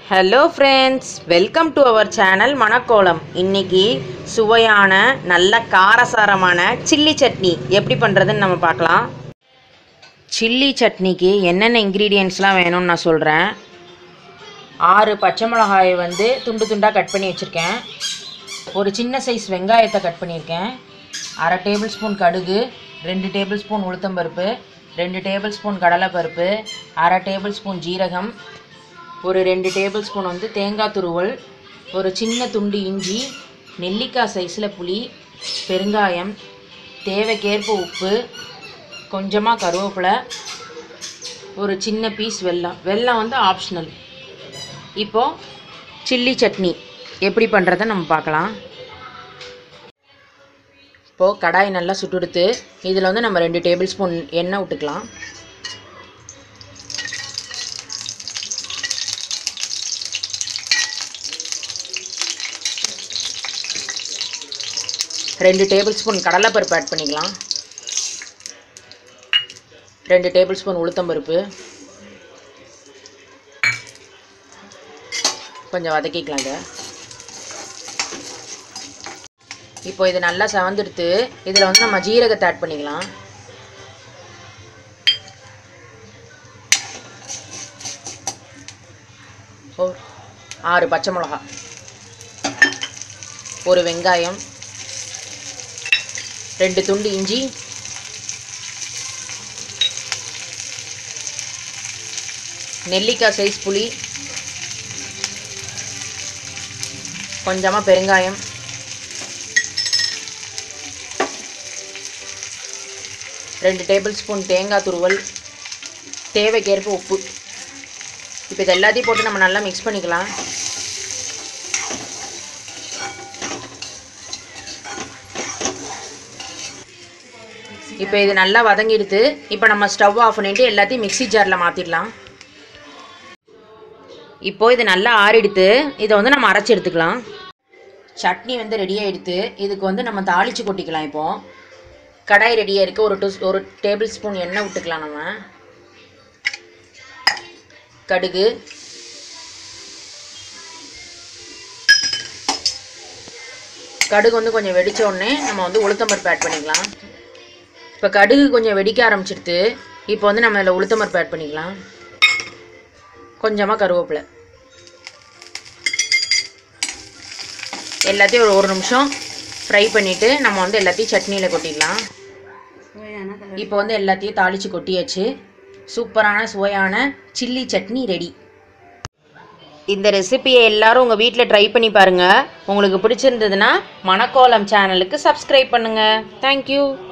Hello friends, welcome to our channel Manakkolam. இன்றைக்கி சுவையான நல்ல காரசாரமான சில்லி சட்னி எப்படி பண்ணுறதுன்னு நம்ம பார்க்கலாம். சில்லி சட்னிக்கு என்னென்ன இன்க்ரீடியன்ட்ஸ்லாம் வேணும்னு நான் சொல்கிறேன். 6 பச்சை மிளகாயை துண்டு துண்டாக கட் பண்ணி வச்சுருக்கேன். ஒரு சின்ன சைஸ் வெங்காயத்தை கட் பண்ணியிருக்கேன். 1/2 டேபிள் ஸ்பூன் கடுகு, 2 டேபிள் ஸ்பூன் உளுத்தம்பருப்பு, 2 டேபிள் ஸ்பூன் கடலைப்பருப்பு, 1/2 டேபிள் ஸ்பூன் ஜீரகம், ஒரு 2 டேபிள் ஸ்பூன் தேங்காய் துருவல், ஒரு சின்ன துண்டு இஞ்சி, நெல்லிக்காய் சைஸில் புளி, பெருங்காயம், தேவைக்கேற்ப உப்பு, கொஞ்சமாக கருவேப்பிலை, ஒரு சின்ன பீஸ் வெல்லம் ஆப்ஷனல். இப்போது சில்லி சட்னி எப்படி பண்ணுறதை நம்ம பார்க்கலாம். இப்போது கடாய் நல்லா சுட்டுடுத்து இதில் நம்ம 2 டேபிள் ஸ்பூன் எண்ணெய் விட்டுக்கலாம். ரெண்டு டேபிள் ஸ்பூன் கடலைப்பருப்பு ஆட் பண்ணிக்கலாம். 2 டேபிள் ஸ்பூன் உளுத்தம்பருப்பு கொஞ்சம் வதக்கிக்கலாங்க. இப்போ இது நல்லா செவந்துடுத்து இதில் நம்ம ஜீரகத்தை ஆட் பண்ணிக்கலாம். ஓ 6 பச்சை மிளகா, ஒரு வெங்காயம், 2 துண்டு இஞ்சி, நெல்லிக்காய் சைஸ் புளி, கொஞ்சமாக பெருங்காயம், ரெண்டு டேபிள் ஸ்பூன் தேங்காய் துருவல், தேவைக்கேற்ப உப்பு. இப்போ இது எல்லாத்தையும் போட்டு நம்ம நல்லா மிக்ஸ் பண்ணிக்கலாம். இப்போ இது நல்லா வதங்கிடுது. இப்போ நம்ம ஸ்டவ் ஆஃப் பண்ணிவிட்டு எல்லாத்தையும் மிக்ஸி ஜாரில் மாற்றிடலாம். இப்போது இது நல்லா ஆறிடுத்து. இதை நம்ம அரைச்சி எடுத்துக்கலாம். சட்னி ரெடியாக எடுத்து இதுக்கு நம்ம தாளித்து கொட்டிக்கலாம். இப்போது கடாய் ரெடியாக இருக்குது. ஒரு டேபிள் ஸ்பூன் எண்ணெய் விட்டுக்கலாம். நம்ம கடுகு, கடுகு கொஞ்சம் வெடித்த உடனே நம்ம உளுத்தம்பருப்பு ஆட் பண்ணிக்கலாம். இப்போ கடுகு கொஞ்சம் வெடிக்க ஆரம்பிச்சிடுது. இப்போ நம்ம இதில் உளுத்தம்பருப்பு ஆட் பண்ணிக்கலாம். கொஞ்சமாக கருவேப்பிலை, எல்லாத்தையும் ஒரு நிமிஷம் ஃப்ரை பண்ணிவிட்டு நம்ம எல்லாத்தையும் சட்னியில் கொட்டிடலாம். இப்போ எல்லாத்தையும் தாளித்து கொட்டியாச்சு. சூப்பரான சுவையான சில்லி சட்னி ரெடி. இந்த ரெசிபியை எல்லாரும் உங்கள் வீட்டில் ட்ரை பண்ணி பாருங்கள். உங்களுக்கு பிடிச்சிருந்ததுன்னா மணக்கோலம் சேனலுக்கு சப்ஸ்கிரைப் பண்ணுங்கள். தேங்க்யூ.